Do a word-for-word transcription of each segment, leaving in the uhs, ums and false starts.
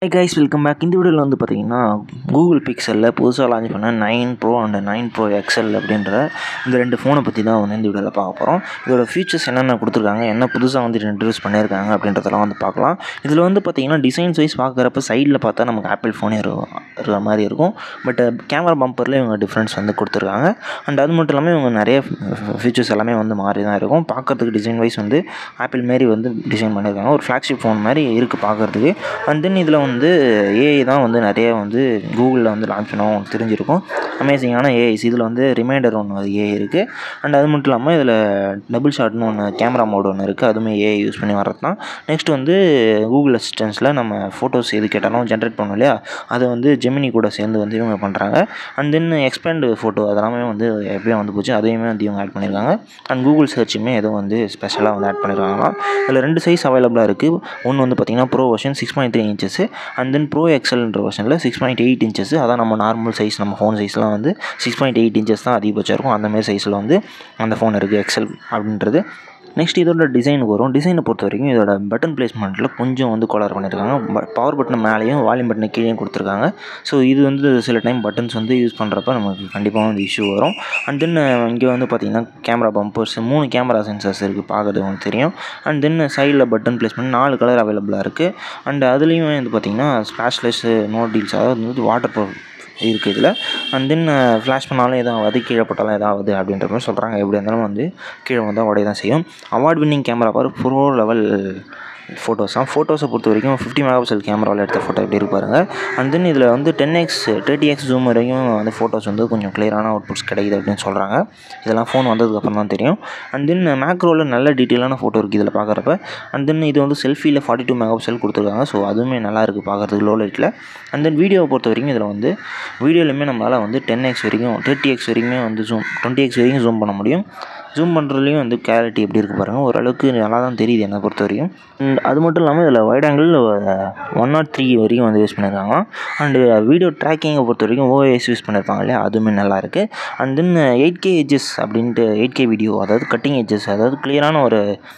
Hey guys, welcome back. இந்த வீடியோவில் வந்து பார்த்தீங்கன்னா கூகுள் பிக்சலில் புதுசாக லான்ச் பண்ண nine pro and nine pro XL அப்படின்ற இந்த ரெண்டு ஃபோனை பற்றி தான் வந்து இந்த வீடியோவில் பார்க்க போகிறோம். இதோட ஃபீச்சர்ஸ் என்னென்ன கொடுத்துருக்காங்க, என்ன புதுசாக வந்து இன்ட்ரடியூஸ் பண்ணியிருக்காங்க அப்படின்றதெல்லாம் வந்து பார்க்கலாம். இதில் வந்து பார்த்தீங்கன்னா டிசைன்ஸ் வைஸ் பார்க்குறப்ப சைடில் பார்த்தா நமக்கு ஆப்பிள் ஃபோனே இருக்கிற மாதிரி இருக்கும். பட் கேமரா பம்பரில் இவங்க டிஃப்ரென்ஸ் வந்து கொடுத்துருக்காங்க. அண்ட் அது மட்டும் இல்லாமல் இவங்க நிறைய ஃபீச்சர்ஸ் எல்லாமே வந்து மாறி தான் இருக்கும். பார்க்குறதுக்கு டிசைன் வைஸ் வந்து ஆப்பிள் மாரி வந்து டிசைன் பண்ணியிருக்காங்க. ஒரு ஃப்ளாக்ஷிப் ஃபோன் மாதிரி இருக்குது பார்க்குறதுக்கு. அண்ட் தென் இதில் வந்து வந்து ஏஐ தான் வந்து நிறைய வந்து கூகுளில் வந்து லான்ச் பண்ணவும் தெரிஞ்சிருக்கும். அமேசிங்கான ஏஐஸ் இதில் வந்து ரிமைண்டர் ஒன்று ஏஐ இருக்குது. அண்ட் அது மட்டும் இல்லாமல் இதில் டபுள் ஷாட்னு ஒன்று கேமரா மோடு ஒன்று இருக்குது. அதுவுமே ஏஐ யூஸ் பண்ணி வர்றது தான். நெக்ஸ்ட் வந்து கூகுள் அசிஸ்டன்ஸில் நம்ம ஃபோட்டோஸ் எது கேட்டாலும் ஜென்ரேட் பண்ணோம் இல்லையா, அதை வந்து ஜெமினி கூட சேர்ந்து வந்து இவங்க பண்ணுறாங்க. அண்ட் தென் எக்ஸ்பேண்ட் ஃபோட்டோ அதெல்லாமே வந்து எப்பயும் வந்து போச்சு, அதையுமே வந்து இவங்க ஆட் பண்ணியிருக்காங்க. அண்ட் கூகுள் சர்ச்சுமே எதுவும் வந்து ஸ்பெஷலாக வந்து ஆட் பண்ணியிருக்காங்களாம். இதில் ரெண்டு சைஸ் அவைலபிளாக இருக்குது. ஒன்று வந்து பார்த்திங்கன்னா pro version six point three inches and then pro எக்ஸ்எல்ன்ற வெர்ஷனில் சிக்ஸ் பாயிண்ட் எயிட் இன்ச்சஸ். அதான் நம்ம நார்மல் சைஸ், நம்ம ஃபோன் சைஸ்லாம் வந்து சிக்ஸ் பாயிண்ட் எயிட் இன்ச்சஸ் தான் அதிகபட்சம் இருக்கும். அந்தமாரி சைஸில் வந்து அந்த ஃபோன் இருக்குது எக்ஸ்எல் அப்படின்றது. நெக்ஸ்ட் இதோட டிசைனுக்கு வரும். டிசைனை பொறுத்த வரைக்கும் இதோட பட்டன் பிளேஸ்மெண்ட்டில் கொஞ்சம் வந்து கோளாறு பண்ணியிருக்காங்க. பவர் பட்டனை மேலேயும் வால்யூம் பட்டனை கீழேயும் கொடுத்துருக்காங்க. ஸோ இது வந்து சில டைம் பட்டன்ஸ் வந்து யூஸ் பண்ணுறப்ப நமக்கு கண்டிப்பாக வந்து இஷ்யூ வரும். அண்ட் தென் இங்கே வந்து பார்த்திங்கன்னா கேமரா பம்பர்ஸ், மூணு கேமரா சென்சர்ஸ் இருக்குது, பார்க்குறது உங்களுக்கு தெரியும். அண்ட் தென் சைடில் பட்டன் பிளேஸ்மெண்ட் நாலு கலர் அவைலபிளாக இருக்குது. அண்ட் அதுலேயும் வந்து பார்த்திங்கன்னா ஸ்ப்ளாஷ்லெஸ் நோ டீல்ஸ், அதாவது வந்து வாட்டர் ப்ரூஃப் இருக்குது இதில். அண்ட் தென் ஃப்ளாஷ் பண்ணாலும் எதாவது ஆகுது, கீழே போட்டாலும் எதாவது அப்படின்ற மாதிரி சொல்கிறாங்க. எப்படி இருந்தாலும் வந்து கீழே வந்தால் உடைய தான் செய்யும். அவார்ட் வின்னிங் கேமரா பாரு, ப்ரோ லெவல் ஃபோட்டோஸ் தான். ஃபோட்டோஸை பொறுத்த வரைக்கும் ஃபிஃப்டி மெகா பிக்சல் கேமராவில் எடுத்த ஃபோட்டோ எப்படி இருக்கு பாருங்கள். அண்ட் தென் இதில் வந்து ten X thirty X zoom வரைக்கும் வந்து ஃபோட்டோஸ் வந்து கொஞ்சம் கிளியரான அவுட்புட்ஸ் கிடைக்குது அப்படின்னு சொல்கிறாங்க. இதெல்லாம் ஃபோன் வந்ததுக்கப்புறம் தான் தெரியும். அண்ட் தென் மேக்ரோவில் நல்ல டீட்டெயிலான ஃபோட்டோ இருக்குது இதில் பார்க்குறப்ப. அண்ட் தென் இது வந்து செல்ஃபியில் ஃபார்ட்டி டூ மெகா பிக்சல் கொடுத்துருக்காங்க. ஸோ அதுவுமே நல்லா இருக்குது பார்க்குறதுக்கு லோ லைட்டில். அண்ட் தென் வீடியோவை பொறுத்த வரைக்கும் இதில் வந்து வீடியோலையுமே நம்மளால் வந்து டென் எக்ஸ் வரைக்கும் தேர்ட்டி எக்ஸ் வரைக்குமே வந்து ஜூம் டுவெண்ட்டி எக்ஸ் வரைக்கும் ஜூம் பண்ண முடியும். ஜூம் பண்ணுறதுலையும் வந்து கிளாரிட்டி எப்படி இருக்குது பாருங்கள், ஓரளவுக்கு நல்லா தான் தெரியுது என்னை பொறுத்த வரைக்கும். அண்ட் அது மட்டும் இல்லாமல் இதில் wide angle one nought three வரைக்கும் வந்து யூஸ் பண்ணியிருக்காங்க. அண்டு வீடியோ ட்ராக்கிங்கை பொறுத்த வரைக்கும் ஓஎஸ் யூஸ் பண்ணியிருப்பாங்க இல்லையா, அதுவுமே நல்லா இருக்குது. And then eight K edges அப்படின்ட்டு எயிட் கே வீடியோ, அதாவது கட்டிங் எட்ஜஸ், அதாவது கிளியரான ஒரு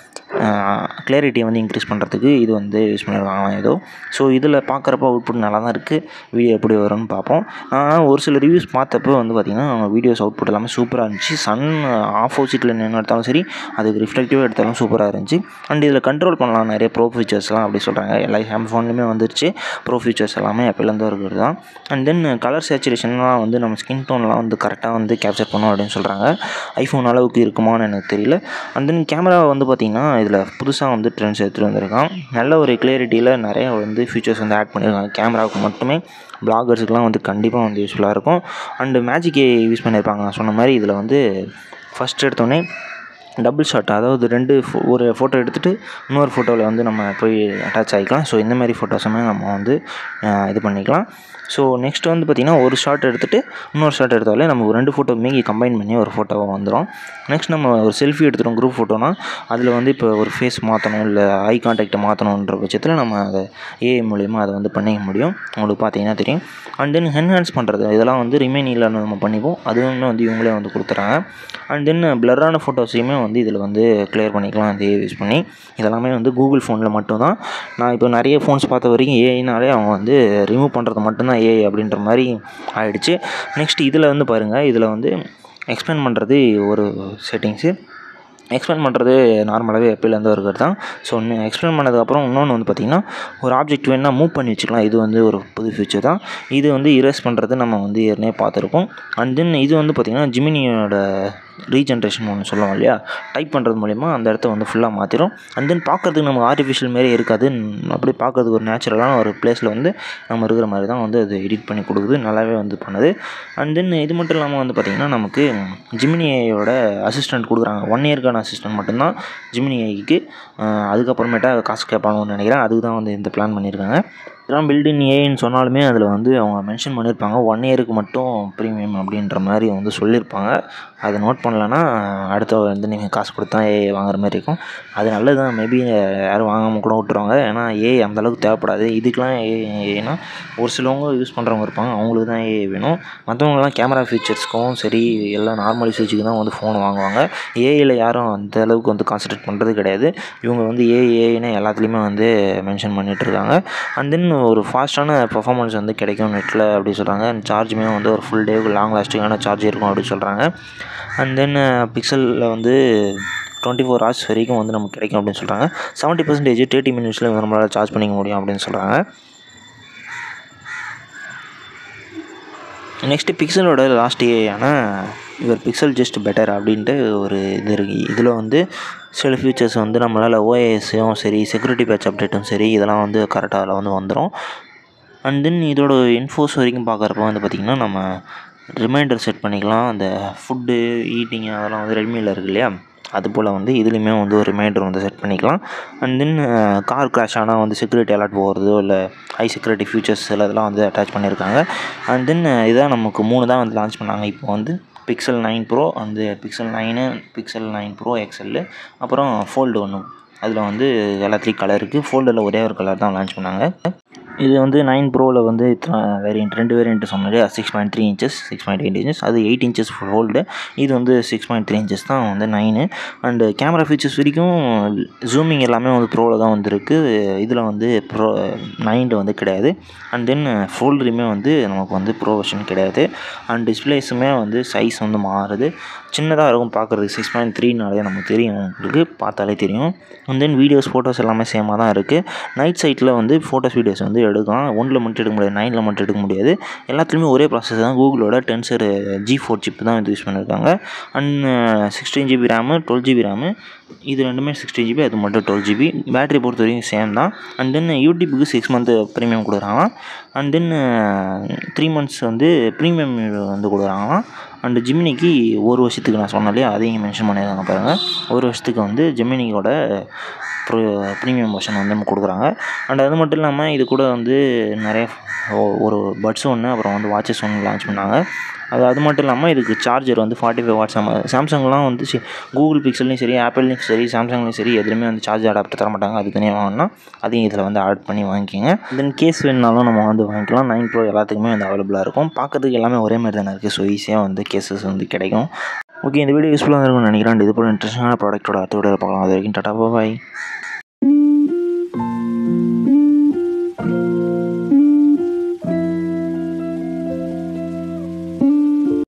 கிளாரிட்டியை வந்து இன்க்ரீஸ் பண்ணுறதுக்கு இது வந்து யூஸ் பண்ணியிருக்காங்க ஏதோ. ஸோ இதில் பார்க்குறப்ப அவுட்புட் நல்லா தான் இருக்குது. வீடியோ எப்படி வரும்னு பார்ப்போம். ஆனால் ஒரு சில ரிவ்யூஸ் பார்த்தப்போ வந்து பார்த்திங்கன்னா அவங்க வீடியோஸ் அவுட்புட் எல்லாமே சூப்பராக இருந்துச்சு. சன் ஆப்போசிட்டில் நின்று எடுத்தாலும் சரி, அதுக்கு ரிஃப்ளெக்டிவாக எடுத்தாலும் சூப்பராக இருந்துச்சு. அண்ட் இதில் கண்ட்ரோல் பண்ணலாம் நிறைய ப்ரோ ஃபீச்சர்ஸ்லாம் அப்படி சொல்கிறாங்க. எல்லா ஹேம் ஃபோன்லையுமே வந்துருச்சு ப்ரோ ஃபீச்சர்ஸ் எல்லாமே எப்போலேருந்து இருக்கிறது தான். அண்ட் தென் கலர் சேச்சுரேஷன்லாம் வந்து நம்ம ஸ்கின் டோன்லாம் வந்து கரெக்டாக வந்து கேப்சர் பண்ணும் அப்படின்னு சொல்கிறாங்க. ஐஃபோன் அளவுக்கு இருக்குமான்னு எனக்கு தெரியல. அண்ட் தென் கேமரா வந்து பார்த்திங்கன்னா இதில் புதுசாக வந்து ட்ரெண்ட்ஸ் எடுத்துகிட்டு வந்திருக்கான். நல்ல ஒரு கிளியரிட்டியில் நிறைய வந்து ஃபீச்சர்ஸ் வந்து ஆட் பண்ணியிருக்காங்க. கேமராவுக்கு மட்டுமே, பிளாகர்ஸுக்கெலாம் வந்து கண்டிப்பாக வந்து யூஸ்ஃபுல்லாக இருக்கும். அண்டு மேஜிக் ஏ யூஸ் பண்ணியிருப்பாங்க. நான் சொன்ன மாதிரி இதில் வந்து ஃபஸ்ட் எடுத்தோடனே டபுள் ஷாட், அதாவது ரெண்டு ஃபோ ஒரு ஃபோட்டோ எடுத்துகிட்டு இன்னொரு ஃபோட்டோவில் வந்து நம்ம போய் அட்டாச் ஆகிக்கலாம். ஸோ இந்த மாதிரி ஃபோட்டோஸுமே நம்ம வந்து இது பண்ணிக்கலாம். ஸோ நெக்ஸ்ட் வந்து பார்த்திங்கன்னா ஒரு ஷாட் எடுத்துகிட்டு இன்னொரு ஷாட் எடுத்தாலே நம்ம ரெண்டு ஃபோட்டோ மீகி கம்பைன் பண்ணி ஒரு ஃபோட்டோவாக வந்துடும். நெக்ஸ்ட் நம்ம ஒரு செல்ஃபி எடுத்துகிறோம் குரூப் ஃபோட்டோனா, அதில் வந்து இப்போ ஒரு ஃபேஸ் மாற்றணும், இல்லை ஐ கான்டாக்டை மாற்றணுன்ற பட்சத்தில் நம்ம அதை ஏஐ மூலிமா அதை வந்து பண்ணிக்க முடியும். உங்களுக்கு பார்த்தீங்கன்னா தெரியும். அண்ட் தென் என்ஹான்ஸ் பண்ணுறது இதெல்லாம் வந்து ரிமைனிங்கில் நம்ம பண்ணிப்போம். அதுவுமே வந்து இவங்களே வந்து கொடுத்துறாங்க. அண்ட் தென் பிளரான ஃபோட்டோஸையுமே வந்து இதில் வந்து கிளியர் பண்ணிக்கலாம் அந்த ஏஐ யூஸ் பண்ணி. இதெல்லாமே வந்து கூகுள் ஃபோனில் மட்டும்தான். நான் இப்போ நிறைய ஃபோன்ஸ் பார்த்த வரைக்கும் ஏஐனாலே அவங்க வந்து ரிமூவ் பண்ணுறது மட்டும்தான் ஏஐ அப்படின்ற மாதிரி ஆகிடுச்சு. நெக்ஸ்ட் இதில் வந்து பாருங்கள், இதில் வந்து எக்ஸ்பிளைன் பண்ணுறது ஒரு செட்டிங்ஸு, எக்ஸ்பிளைன் பண்ணுறது நார்மலாகவே எப்போலேருந்து இருக்கிறது தான். ஸோ ஒன்று எக்ஸ்பிளைன் பண்ணதுக்கப்புறம் இன்னொன்று வந்து பார்த்திங்கன்னா ஒரு ஆப்ஜெக்ட் வேணுன்னா மூவ் பண்ணி வச்சுக்கலாம். இது வந்து ஒரு புது ஃபீச்சர் தான். இது வந்து இரேஸ் பண்ணுறது நம்ம வந்து ஏற்கனவே பார்த்துருக்கோம். அண்ட் தென் இது வந்து பார்த்திங்கன்னா ஜிமினியோட ரீஜென்ரேஷன் ஒன்று சொல்லுவோம் இல்லையா, டைப் பண்ணுறது மூலிமா அந்த இடத்த வந்து ஃபுல்லாக மாற்றிடும். அண்ட் தென் பார்க்குறதுக்கு நமக்கு ஆர்டிஃபிஷியல் மாரி இருக்காது, அப்படியே பார்க்குறதுக்கு ஒரு நேச்சுரலான ஒரு பிளேஸில் வந்து நம்ம இருக்கிற மாதிரி தான் வந்து அது எடிட் பண்ணி கொடுக்குது. நல்லாவே வந்து பண்ணுது. அண்ட் தென் இது மட்டும் இல்லாமல் வந்து பார்த்திங்கன்னா நமக்கு ஜிமினியோட அசிஸ்டன்ட் கொடுக்குறாங்க. ஒன் இயர்க்கான அசிஸ்டன்ட் மட்டும்தான் ஜிமினி ஏஐக்கு. அதுக்கப்புறமேட்டா காசு கேட்பாங்கன்னு நினைக்கிறேன். அதுக்கு தான் வந்து இந்த பிளான் பண்ணியிருக்காங்க. இதெல்லாம் பில்டின் ஏஐன்னு சொன்னாலுமே அதில் வந்து அவங்க மென்ஷன் பண்ணியிருப்பாங்க ஒன் இயருக்கு மட்டும் ப்ரீமியம் அப்படின்ற மாதிரி வந்து சொல்லியிருப்பாங்க. அதை நோட் பண்ணலன்னா அடுத்த வந்து நீங்கள் காசு கொடுத்தா ஏஐ வாங்குற மாதிரி இருக்கும். அது நல்லது தான். மேபி யாரும் வாங்காமல் கூட விட்டுருவாங்க. ஏன்னா ஏஐ அந்தளவுக்கு தேவைப்படாது. இதுக்கெலாம் ஏஐனா ஒரு சிலவங்க யூஸ் பண்ணுறவங்க இருப்பாங்க, அவங்களுக்கு தான் ஏஐ வேணும். மற்றவங்களாம் கேமரா ஃபீச்சர்ஸ்க்கும் சரி எல்லாம் நார்மல் யூசேஜுக்கு தான் வந்து ஃபோன் வாங்குவாங்க. ஏஐயில் யாரும் அந்த அளவுக்கு வந்து கான்சன்ட்ரேட் பண்ணுறது கிடையாது. இவங்க வந்து ஏஐ ஏஐன்னு எல்லாத்துலேயுமே வந்து மென்ஷன் பண்ணிகிட்ருக்காங்க. அண்ட் தென் ஒரு ஃபாஸ்ட்டான பர்ஃபார்மன்ஸ் வந்து கிடைக்கும் நெட்டில் அப்படி சொல்கிறாங்க. அண்ட் சார்ஜுமே வந்து ஒரு ஃபுல் டேவுக்கு லாங் லாஸ்டிங்கான சார்ஜ் இருக்கும் அப்படின்னு சொல்கிறாங்க. அண்ட் தென் பிக்சலில் வந்து டுவெண்ட்டி ஃபோர் ஹவர்ஸ் வரைக்கும் வந்து நமக்கு கிடைக்கும் அப்படின்னு சொல்கிறாங்க. செவன்ட்டி பர்சன்டேஜ் தேர்ட்டி மினிட்ஸில் நம்மளால் சார்ஜ் பண்ணிக்க முடியும் அப்படின்னு சொல்கிறாங்க. நெக்ஸ்ட்டு பிக்சலோட லாஸ்ட் ஏஐயான யுவர் பிக்சல் ஜஸ்ட் பெட்டர் அப்படின்ட்டு ஒரு இது இருக்குது. இதில் வந்து சில ஃபியூச்சர்ஸ் வந்து நம்மளால் ஓஎஸும் சரி, செக்யூரிட்டி பேட்ச் அப்டேட்டும் சரி, இதெல்லாம் வந்து கரெக்டாக அதில் வந்து வந்துடும். அண்ட் தென் இதோட இன்ஃபோஸ் வரைக்கும் பார்க்குறப்ப வந்து பார்த்திங்கன்னா நம்ம ரிமைண்டர் செட் பண்ணிக்கலாம். அந்த ஃபுட்டு ஈட்டிங் அதெல்லாம் வந்து ரெட்மியில் இருக்குது இல்லையா, அதுபோல் வந்து இதுலேயுமே வந்து ஒரு ரிமைண்டர் வந்து செட் பண்ணிக்கலாம். அண்ட் தென் கார் கிராஷ் ஆனால் வந்து செக்யூரிட்டி அலர்ட் போகிறதோ இல்லை ஹை செக்யூரிட்டி ஃபியூச்சர்ஸ் சில இதெல்லாம் வந்து அட்டாச் பண்ணியிருக்காங்க. அண்ட் தென் இதான் நமக்கு மூணு தான் வந்து லான்ச் பண்ணாங்க. இப்போ வந்து பிக்சல் நைன் ப்ரோ, அந்த Pixel nine, Pixel nine pro XL, அப்புறம் ஃபோல்டு ஒன்று. அதில் வந்து எல்லாத்துலேயும் கலர் இருக்குது. ஃபோல்டில் ஒரே ஒரு கலர் தான் லான்ச் பண்ணாங்க. இது வந்து நைன் ப்ரோவில் வந்து இத்தனை வேரியன்ட், ரெண்டு வேரியன்ட்டு சொன்னாலே six point three inches six point eight inches அது எயிட் இன்ச்சஸ் ஃபோல்டு. இது வந்து சிக்ஸ் பாயிண்ட் த்ரீ இன்ச்சஸ் தான் வந்து நைனு. அண்டு கேமரா ஃபீச்சர்ஸ் வரைக்கும் ஜூமிங் எல்லாமே வந்து ப்ரோவில் தான் வந்துருக்கு. இதில் வந்து ப்ரோ நைனில் வந்து கிடையாது. அண்ட் தென் ஃபோல்டருமே வந்து நமக்கு வந்து ப்ரோ வெர்ஷன் கிடையாது. அண்ட் டிஸ்பிளேஸுமே வந்து சைஸ் வந்து மாறுது, சின்னதாக இருக்கும் பார்க்குறதுக்கு. சிக்ஸ் பாயிண்ட் த்ரீனாலே நமக்கு தெரியும், உங்களுக்கு பார்த்தாலே தெரியும். அண்ட் தென் வீடியோஸ் ஃபோட்டோஸ் எல்லாமே சேமாக தான் இருக்குது. நைட் சைட்டில் வந்து ஃபோட்டோஸ் வீடியோஸ் வந்து எடுக்கலாம். ஒன்றில் மட்டும் எடுக்க முடியாது, நைனில் மட்டும் எடுக்க முடியாது. எல்லாத்துலேயுமே ஒரே ப்ராசஸ் தான். கூகுளோட டென்சர் ஜி ஃபோர் சிப் தான் வந்து யூஸ் பண்ணியிருக்காங்க. And sixteen GB RAM, twelve GB RAM, இது ரெண்டுமே சிக்ஸ்டீன் ஜிபி, அது மட்டும் டுவெல் ஜிபி. பேட்டரி பொறுத்த வரைக்கும் சேம் தான். அண்ட் தென் யூடியூபுக்கு சிக்ஸ் மந்த்து ப்ரீமியம் கொடுக்குறாங்க. அண்ட் தென் த்ரீ மந்த்ஸ் வந்து ப்ரீமியம் வந்து கொடுக்குறாங்களாம். அண்டு ஜெமினிக்கு ஒரு வருஷத்துக்கு நான் சொன்னாலே அதையும் மென்ஷன் பண்ணியிருக்காங்க பாருங்கள். ஒரு வருஷத்துக்கு வந்து ஜெமினியோட ப்ரோ ப்ரீமியம் வெர்ஷன் வந்து நம்ம கொடுக்குறாங்க. அண்ட் அது மட்டும் இல்லாமல் இது கூட வந்து நிறைய ஒரு பட்ஸ் ஒன்று, அப்புறம் வந்து வாட்சஸ் ஒன்று லான்ச் பண்ணாங்க. அது அது மட்டும் இல்லாமல் இதுக்கு சார்ஜர் வந்து ஃபார்ட்டி ஃபைவ் வாட்ஸ். நம்ம சாம்சங்லாம் வந்து சி கூகுள் பிக்சல்லையும் சரி, ஆப்பிள்லையும் சரி, சாம்சங்லையும் சரி, எதுலையுமே வந்து சார்ஜர் அடாப்டர் தர மாட்டாங்க. அது தனியாக வாங்கினா அதையும் இதில் வந்து ஆட் பண்ணி வாங்கிக்கோங்க. தென் கேஸ் வேணுனாலும் நம்ம வந்து வாங்கிக்கலாம். நைன் ப்ரோ எல்லாத்துக்குமே வந்து அவைலபிளாக இருக்கும். பார்க்கறதுக்கு எல்லாமே ஒரே மாதிரி தானே இருக்குது. ஸோ ஈஸியாக வந்து கேசஸ் வந்து கிடைக்கும். ஓகே, இந்த வீடியோ யூஸ்ஃபுல்லாக இருக்கும்னு நினைக்கிறேன். இது போல் இன்ட்ரெஸ்டிங்கான ப்ராடக்ட்டோட அடுத்த வீடியோவில் பார்க்கலாம். அது வரைக்கும் டாடா பாய்.